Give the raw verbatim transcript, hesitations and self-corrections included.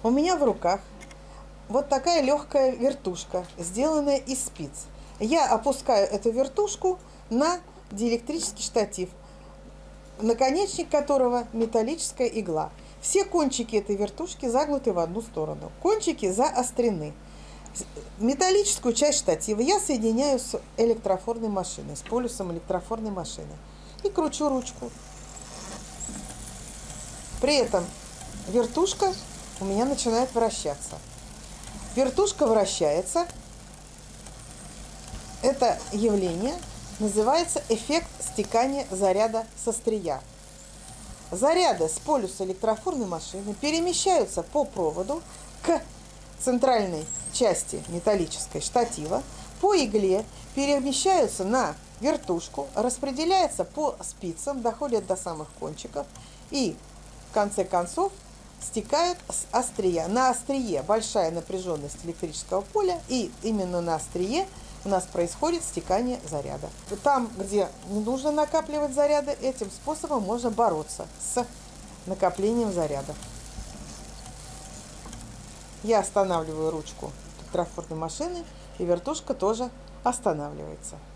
У меня в руках вот такая легкая вертушка, сделанная из спиц. Я опускаю эту вертушку на диэлектрический штатив, наконечник которого металлическая игла. Все кончики этой вертушки загнуты в одну сторону. Кончики заострены. Металлическую часть штатива я соединяю с электрофорной машиной, с полюсом электрофорной машины. И кручу ручку. При этом вертушка у меня начинает вращаться. Вертушка вращается. Это явление называется эффект стекания заряда с острия. Заряды с полюса электрофорной машины перемещаются по проводу к центральной части металлической штатива, по игле перемещаются на вертушку, распределяются по спицам, доходят до самых кончиков и в конце концов стекают с острия. На острие большая напряженность электрического поля, и именно на острие у нас происходит стекание заряда. Там, где не нужно накапливать заряды, этим способом можно бороться с накоплением зарядов. Я останавливаю ручку электрофорной машины, и вертушка тоже останавливается.